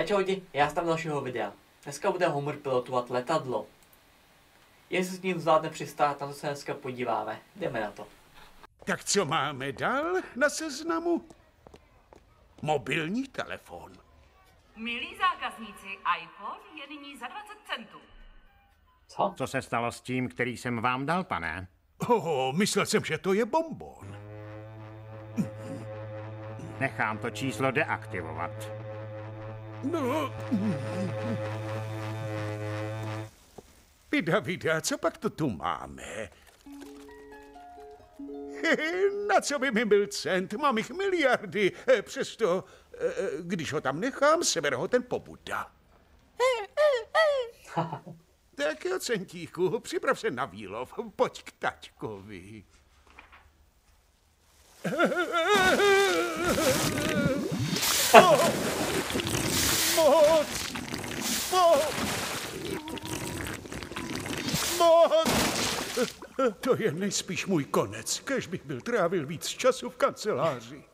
Čau lidi, já jsem tam dalšího videa. Dneska bude Homer pilotovat letadlo. Jestli s ním zvládne přistát, na to se dneska podíváme. Jdeme na to. Tak co máme dál na seznamu? Mobilní telefon. Milí zákazníci, iPhone je nyní za 20 centů. Co? Co se stalo s tím, který jsem vám dal, pane? Myslel jsem, že to je bonbon. Nechám to číslo deaktivovat. No. Vida, co pak to tu máme? Na co by mi byl cent? Mám jich miliardy. Přesto, když ho tam nechám, seber ho ten pobuda. Tak jo, centíku, připrav se na výlov. Pojď k taťkovi. To je nejspíš můj konec, kež bych byl trávil víc času v kanceláři.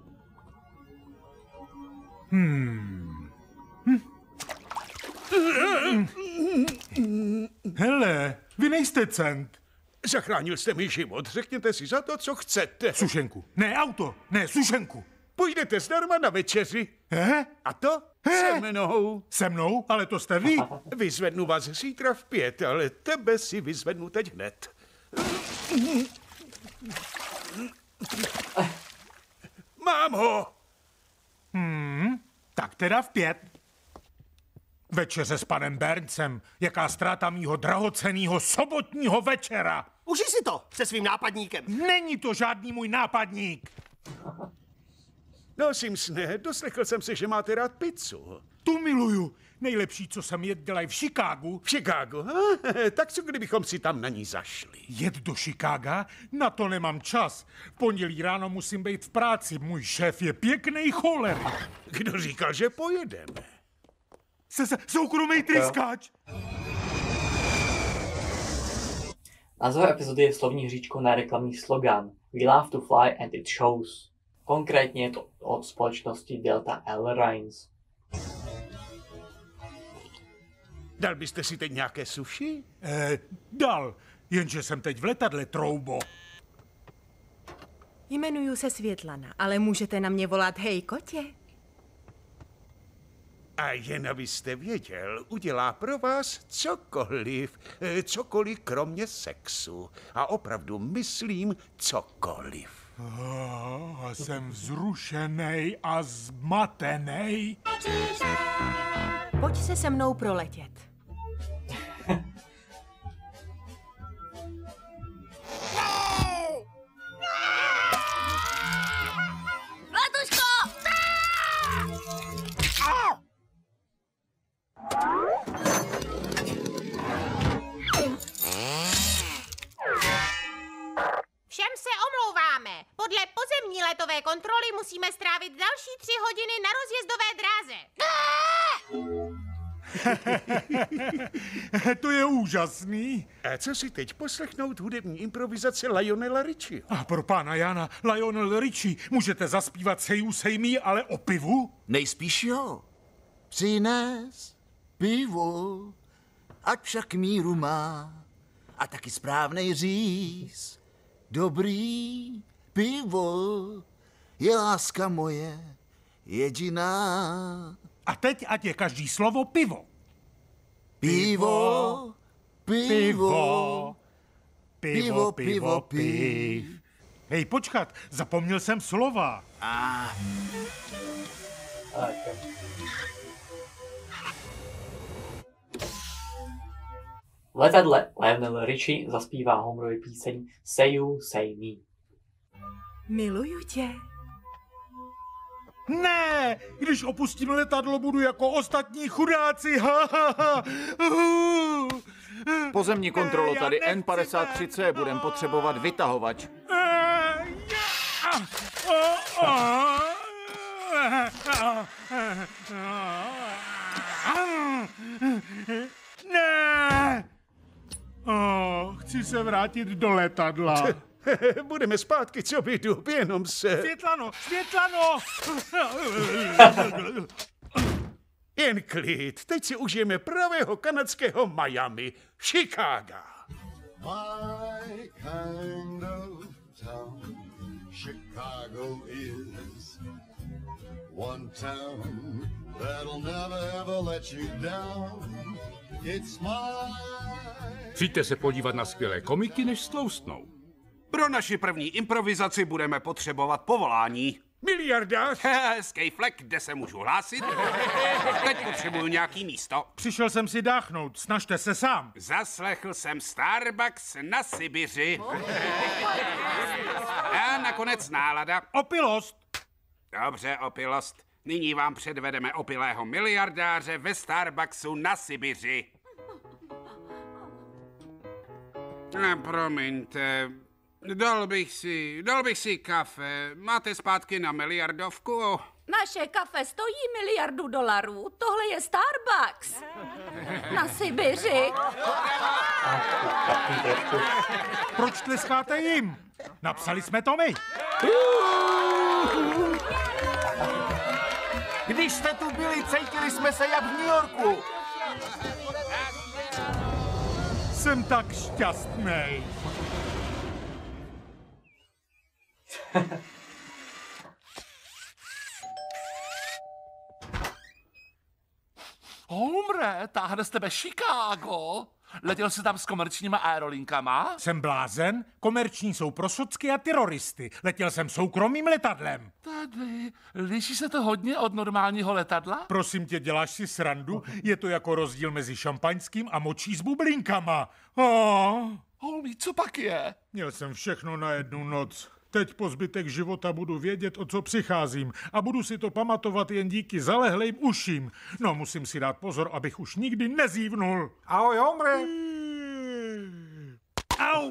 Hele, vy nejste cent. Zachránil jste mi život, řekněte si za to, co chcete. Sušenku. Ne auto, ne sušenku. Půjdete zdarma na večeři. A to se mnou. Se mnou? Ale to jste vy. Vyzvednu vás zítra v 5, ale tebe si vyzvednu teď hned. Mám ho! Tak teda v 5. Večeře s panem Berncem. Jaká ztráta mýho drahocenného sobotního večera. Užij si to se svým nápadníkem. Není to žádný můj nápadník. No, Simpsone, doslechl jsem se, že máte rád pizzu. Tu miluju. Nejlepší, co jsem jet, dělají v Chicagu. V Chicagu? Tak co kdybychom si tam na ní zašli? Jet do Chicaga? Na to nemám čas. V pondělí ráno musím být v práci. Můj šéf je pěknej cholerik. Kdo říkal, že pojedeme? Soukromý tryskáč. Název epizody je slovní hříčkou na reklamní slogan We love to fly and it shows. Konkrétně je to od společnosti Delta Airlines. Dal byste si teď nějaké sushi? Dal, jenže jsem teď v letadle, troubo. Jmenuju se Světlana, ale můžete na mě volat hej kotě. A jen abyste věděl, udělá pro vás cokoliv kromě sexu. A opravdu myslím cokoliv. A jsem vzrušenej a zmatenej. Pojď se mnou proletět. Letuško! Všem se omlouváme. Podle pozemní letové kontroly musíme strávit další 3 hodiny na rozjezdové dráze. To je úžasný. A co si teď poslechnout hudební improvizace Lionela Richieho? A pro pána Jana, Lionel Richie, můžete zaspívat Seju Sejmí, ale o pivu? Nejspíš jo. Přines pivo, ať však míru má. A taky správnej říz. Dobrý pivo je láska moje jediná. A teď ať je každý slovo pivo. Pivo, pivo, pivo, pivo, piv. Hej, počkat, zapomněl jsem slova. V letadle Lionel Richie zaspívá Homerovi píseň Say You, Say Me. Miluju tě. Ne, když opustím letadlo, budu jako ostatní chudáci. Pozemní kontrolo tady N53C, budem potřebovat vytahovač. Ne! Chci se vrátit do letadla. Budeme zpátky, co by dub, jenom se... Světlano! Světlano! Jen klid, teď si užijeme pravého kanadského Miami, Chicago. My kind of town, Chicago is one town that'll never ever let you down. It's my... Přijďte se podívat na skvělé komiky, než stloustnou. Pro naši první improvizaci budeme potřebovat povolání. Miliardář? Hezký flek, kde se můžu hlásit? Teď potřebuju nějaký místo. Přišel jsem si dáchnout, snažte se sám. Zaslechl jsem Starbucks na Sibiři. A nakonec nálada. Opilost. Dobře, opilost. Nyní vám předvedeme opilého miliardáře ve Starbucksu na Sibiři. Promiňte, dal bych si kafe. Máte zpátky na miliardovku? Naše kafe stojí $1 miliard. Tohle je Starbucks. Na Sibiři. Proč tleskáte jim? Napsali jsme to my. Když jste tu byli, cítili jsme se jak v New Yorku. Jsem tak šťastný. Homre, táhne z tebe Chicago. Letěl jsi tam s komerčníma aerolinkama? Jsem blázen? Komerční jsou pro socky a teroristy. Letěl jsem soukromým letadlem. Tady, liší se to hodně od normálního letadla? Prosím tě, děláš si srandu? Je to jako rozdíl mezi šampaňským a močí s bublinkama. Holmí, co pak je? Měl jsem všechno na jednu noc. Teď po zbytek života budu vědět, o co přicházím a budu si to pamatovat jen díky zalehlým uším. No, musím si dát pozor, abych už nikdy nezívnul. Ahoj, hombre. Au!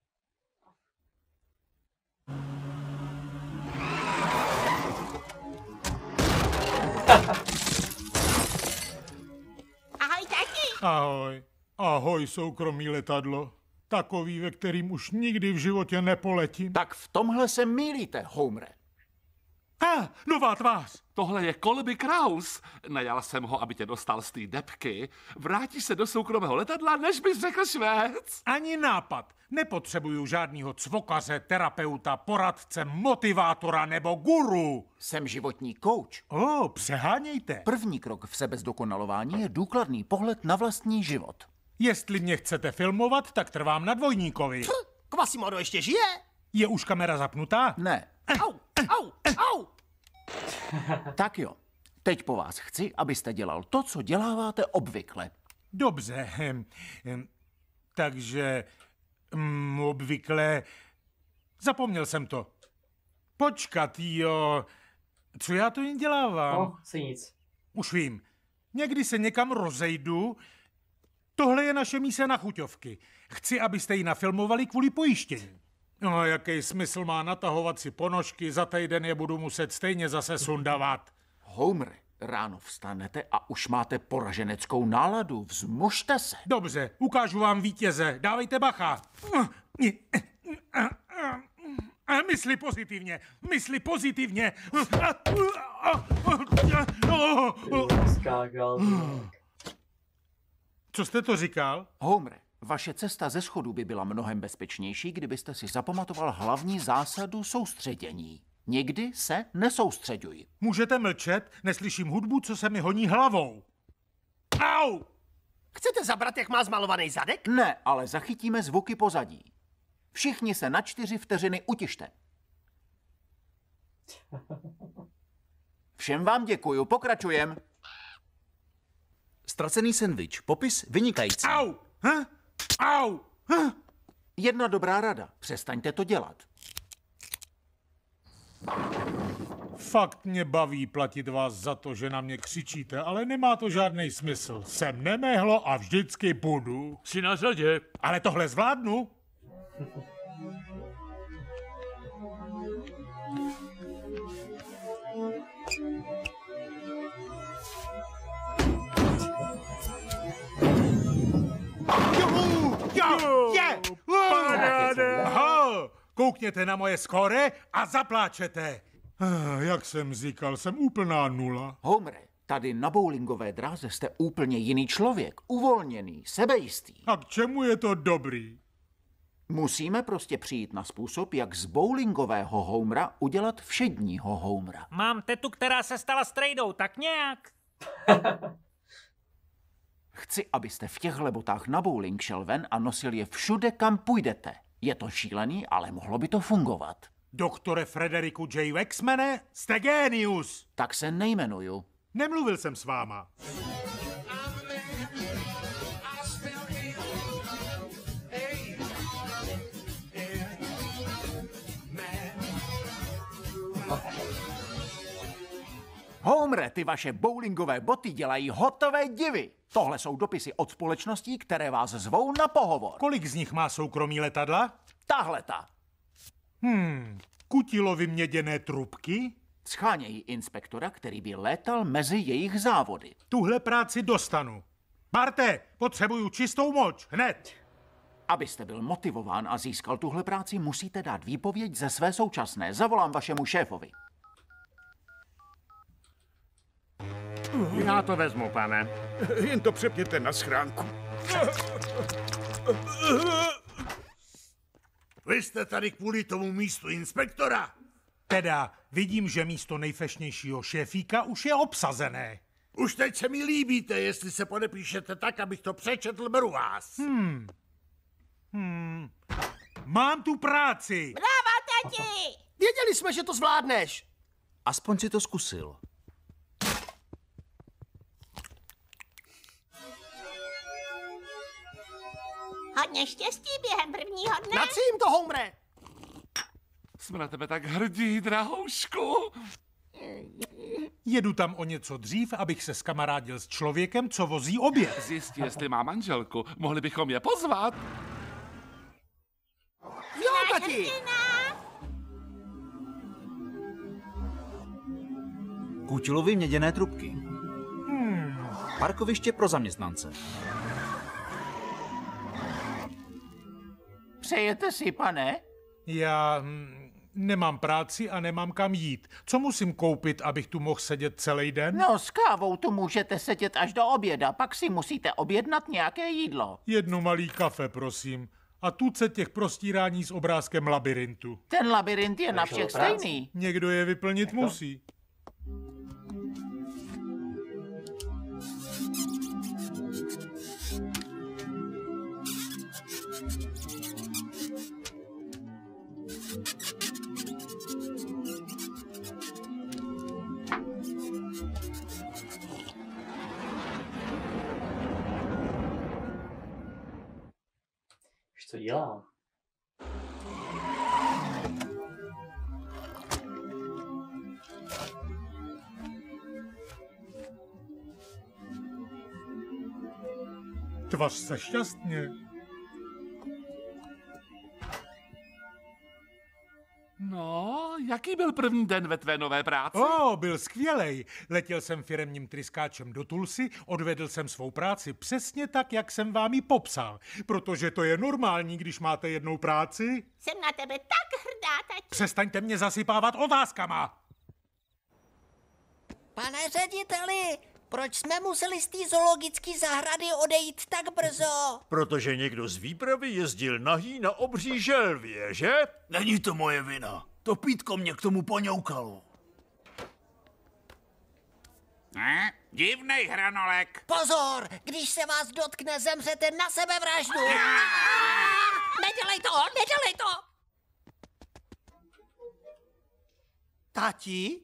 Ahoj, tati. Ahoj. Ahoj, soukromý letadlo. Takový, ve kterým už nikdy v životě nepoletím. Tak v tomhle se mýlíte, Homere. Nová tvář. Tohle je Colby Kraus. Najal jsem ho, aby tě dostal z té depky. Vrátíš se do soukromého letadla, než bys řekl Švéc. Ani nápad. Nepotřebuju žádnýho cvokaře, terapeuta, poradce, motivátora nebo guru. Jsem životní kouč. Přehánějte. První krok v sebezdokonalování je důkladný pohled na vlastní život. Jestli mě chcete filmovat, tak trvám na dvojníkovi. Quasimodo ještě žije? Je už kamera zapnutá? Ne. Au! Tak jo. Teď po vás chci, abyste dělal to, co děláváte obvykle. Dobře. Takže obvykle... Zapomněl jsem to. Počkat, jo. Co já to jen dělávám? Si nic. Už vím. Někdy se někam rozejdu. Tohle je naše mise na chuťovky. Chci, abyste ji nafilmovali kvůli pojištění. No, jaký smysl má natahovat si ponožky, za týden je budu muset stejně zase sundavat. Homere, ráno vstanete a už máte poraženeckou náladu. Vzmužte se. Dobře, ukážu vám vítěze. Dávejte bacha. Mysli pozitivně. Mysli pozitivně. Co jste to říkal? Homere, vaše cesta ze schodu by byla mnohem bezpečnější, kdybyste si zapamatoval hlavní zásadu soustředění. Nikdy se nesoustřeďuj. Můžete mlčet? Neslyším hudbu, co se mi honí hlavou. Au! Chcete zabrat, jak má zmalovaný zadek? Ne, ale zachytíme zvuky pozadí. Všichni se na 4 vteřiny utište. Všem vám děkuju, pokračujem. Ztracený sendvič, popis vynikající. Au! Au! Jedna dobrá rada, přestaňte to dělat. Fakt mě baví platit vás za to, že na mě křičíte, ale nemá to žádný smysl. Jsem nemehlo a vždycky budu. Jsi na řadě. Ale tohle zvládnu. Koukněte na moje skóre a zapláčete. Jak jsem říkal, jsem úplná nula. Homere, Tady na bowlingové dráze jste úplně jiný člověk. Uvolněný, sebejistý. A k čemu je to dobrý? Musíme prostě přijít na způsob, jak z bowlingového homera udělat všedního homera. Mám tetu, která se stala strejdou, tak nějak. Chci, abyste v těchhle botách na bowling šel ven a nosil je všude, kam půjdete. Je to šílený, ale mohlo by to fungovat. Doktore Frederiku J. Wexmane, jste génius. Tak se nejmenuju. Nemluvil jsem s váma. Homere, ty vaše bowlingové boty dělají hotové divy. Tohle jsou dopisy od společností, které vás zvou na pohovor. Kolik z nich má soukromí letadla? Tahleta. Kutilovy měděné trubky? Schánějí inspektora, který by létal mezi jejich závody. Tuhle práci dostanu. Barte, potřebuju čistou moč, hned. Abyste byl motivován a získal tuhle práci, musíte dát výpověď ze své současné. Zavolám vašemu šéfovi. Já to vezmu, pane. Jen to přepněte na schránku. Vy jste tady kvůli tomu místu inspektora? Teda, vidím, že místo nejfešnějšího šéfíka už je obsazené. Už teď se mi líbíte, jestli se podepíšete tak, abych to přečetl, beru vás. Mám tu práci. Bravo, tati! Věděli jsme, že to zvládneš. Aspoň si to zkusil. Hodně štěstí během prvního dne. Natři jim to, Homere. Jsme na tebe tak hrdí, drahoušku. Jedu tam o něco dřív, abych se skamarádil s člověkem, co vozí oběd. Zjistí, jestli má manželku. Mohli bychom je pozvat. Jo, tati. Kutilovy měděné trubky. Parkoviště pro zaměstnance. Přejete si, pane? Já nemám práci a nemám kam jít. Co musím koupit, abych tu mohl sedět celý den? No, s kávou tu můžete sedět až do oběda, pak si musíte objednat nějaké jídlo. Jedno malý kafe, prosím. A tucet těch prostírání s obrázkem labirintu. Ten labirint je na všech stejný. Někdo je vyplnit musí. Co dělá? Tvař se šťastně. No, jaký byl první den ve tvé nové práci? Byl skvělej. Letěl jsem firemním tryskáčem do Tulsy, odvedl jsem svou práci přesně tak, jak jsem vám ji popsal. Protože to je normální, když máte jednou práci. Jsem na tebe tak hrdá, tati. Přestaňte mě zasypávat otázkama. Pane řediteli, proč jsme museli z té zoologické zahrady odejít tak brzo? Protože někdo z výpravy jezdil nahý na obří želvě, že? Není to moje vina. To pítko mě k tomu poňoukalo. Divnej hranolek. Pozor, když se vás dotkne, zemřete na sebevraždu. Nedělej to, nedělej to! Tati?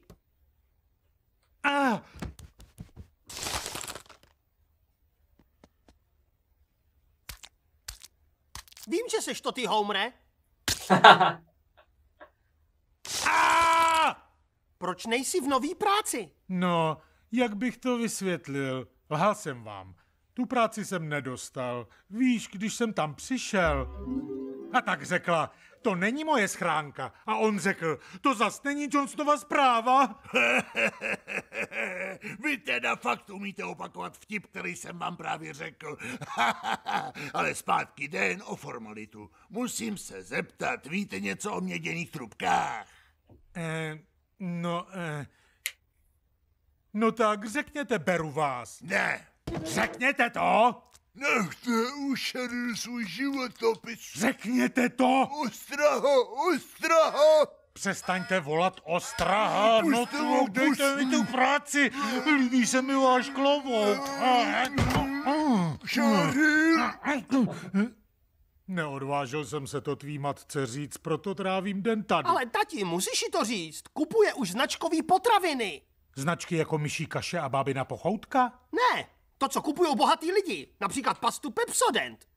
Vím, že seš to ty, Homere. Proč nejsi v nový práci? No, jak bych to vysvětlil? Lhal jsem vám. Tu práci jsem nedostal. Víš, když jsem tam přišel. A tak řekla, to není moje schránka. A on řekl, to zas není Johnstonova zpráva. Vy teda fakt umíte opakovat vtip, který jsem vám právě řekl. Ale zpátky den o formalitu. Musím se zeptat, víte něco o měděných trubkách? No tak řekněte, beru vás. Ne. Řekněte to! Nechte ušedl svůj životopis. Řekněte to! Ostraho! Přestaňte volat ostraha, no Puste ho, dejte mi tu práci, líbí se mi váš klobouk. Neodvážil jsem se to tvý matce říct, proto trávím den tady. Ale tati, musíš jí to říct. Kupuje už značkový potraviny. Značky jako myší kaše a bábina pochoutka? Ne, to, co kupují bohatý lidi. Například pastu Pepsodent.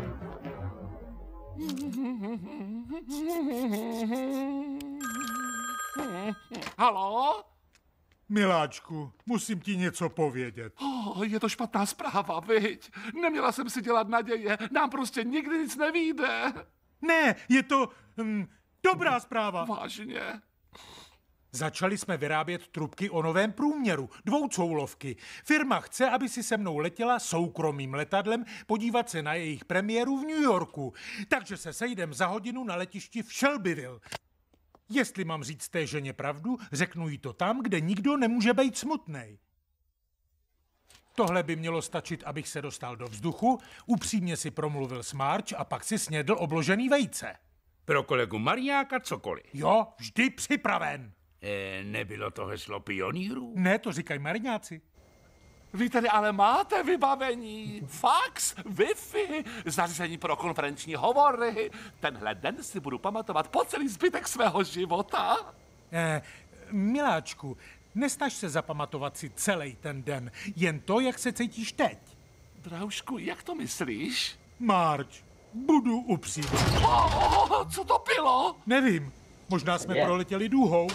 Halo? Miláčku, musím ti něco povědět. Je to špatná zpráva, viď? Neměla jsem si dělat naděje, nám prostě nikdy nic nevyjde. Ne, je to dobrá zpráva. Vážně? Začali jsme vyrábět trubky o novém průměru, dvoucoulovky. Firma chce, aby si se mnou letěla soukromým letadlem podívat se na jejich premiéru v New Yorku. Takže se sejdem za hodinu na letišti v Shelbyville. Jestli mám říct té ženě pravdu, řeknu jí to tam, kde nikdo nemůže být smutnej. Tohle by mělo stačit, abych se dostal do vzduchu, upřímně si promluvil s Marge a pak si snědl obložený vejce. Pro kolegu Mariáka cokoliv. Jo, vždy připraven. Nebylo to heslo pionýrů? Ne, to říkají mariňáci. Vy tady ale máte vybavení. Fax, Wi-Fi, zařízení pro konferenční hovory. Tenhle den si budu pamatovat po celý zbytek svého života. Miláčku, nesnaž se zapamatovat si celý ten den, jen to, jak se cítíš teď. Draušku, jak to myslíš? Marge, budu upřímný. Co to bylo? Nevím, možná jsme proletěli důhou.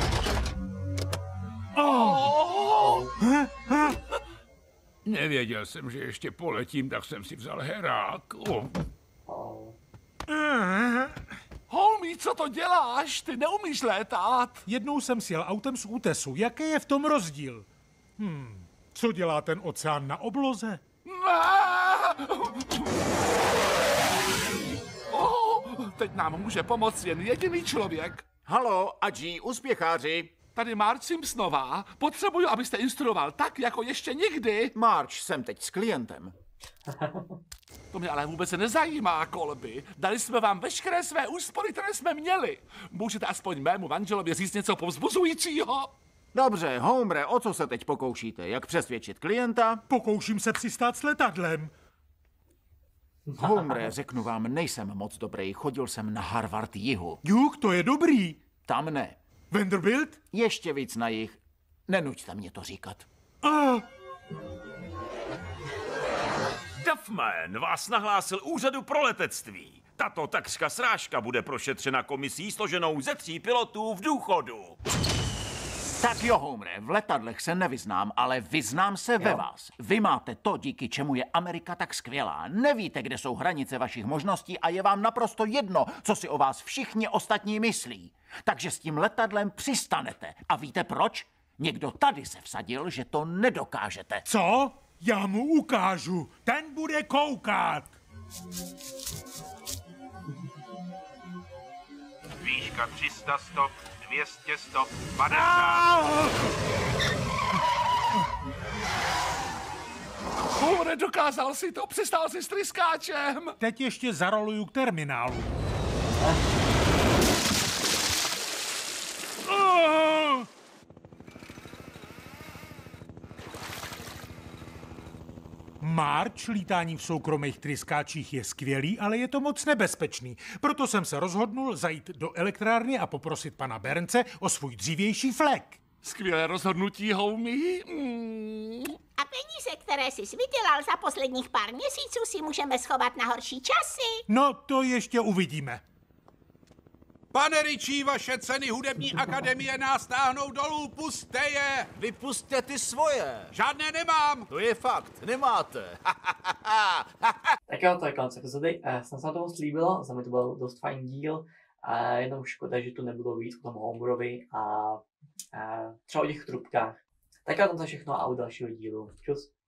Nevěděl jsem, že ještě poletím, tak jsem si vzal herák. Holmí, co to děláš? Ty neumíš létat. Jednou jsem sjel autem z útesu. Jaký je v tom rozdíl? Co dělá ten oceán na obloze? Teď nám může pomoct jen jediný člověk. Halo, Adži, uspěcháři. Tady Marge Simpsonová. Potřebuju, abyste instruoval tak, jako ještě nikdy. Marge, jsem teď s klientem. To mě ale vůbec nezajímá, Colby. Dali jsme vám veškeré své úspory, které jsme měli. Můžete aspoň mému manželovi říct něco povzbuzujícího? Dobře, Homere, o co se teď pokoušíte? Jak přesvědčit klienta? Pokouším se přistát s letadlem. Homere, řeknu vám, nejsem moc dobrý. Chodil jsem na Harvard jihu. Juk, to je dobrý. Tam ne. Vanderbilt? Ještě víc na jih. Nenuďte mě to říkat. Duffman vás nahlásil úřadu pro letectví. Tato takřka srážka bude prošetřena komisí složenou ze 3 pilotů v důchodu. Tak jo, Homere, v letadlech se nevyznám, ale vyznám se ve vás. Vy máte to, díky čemu je Amerika tak skvělá. Nevíte, kde jsou hranice vašich možností a je vám naprosto jedno, co si o vás všichni ostatní myslí. Takže s tím letadlem přistanete. A víte proč? Někdo tady se vsadil, že to nedokážete. Co? Já mu ukážu. Ten bude koukat. Výška 300 stop, 200 stop, 50. Homere, dokázal si to, přistál si s tryskáčem. Teď ještě zaroluju k terminálu. Marge, lítání v soukromých tryskáčích je skvělý, ale je to moc nebezpečný. Proto jsem se rozhodnul zajít do elektrárny a poprosit pana Bernce o svůj dřívější flek. Skvělé rozhodnutí, homie. A peníze, které jsi vydělal za posledních pár měsíců, si můžeme schovat na horší časy. No, to ještě uvidíme. Pane Ritchie, vaše ceny hudební akademie nás táhnou dolů, pusťte je! Vypusťte ty svoje. Žádné nemám! To je fakt, nemáte. Tak jo, to je konec epizody. Snad se na to moc líbilo, za mě to byl dost fajn díl. Jenom škoda, že tu nebylo víc o tom Homerovi a třeba o těch trubkách. Tak jo, tam za všechno a u dalšího dílu. Čus.